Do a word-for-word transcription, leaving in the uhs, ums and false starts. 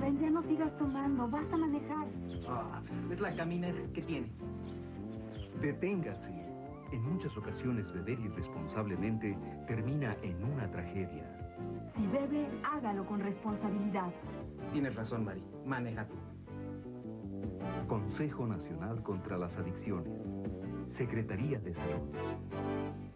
Ven, ya no sigas tomando, vas a manejar. Ah, pues es la caminera que tiene. Deténgase. En muchas ocasiones beber irresponsablemente termina en una tragedia. Si bebe, hágalo con responsabilidad. Tienes razón, Mari. Maneja tú. Consejo Nacional contra las Adicciones. Secretaría de Salud.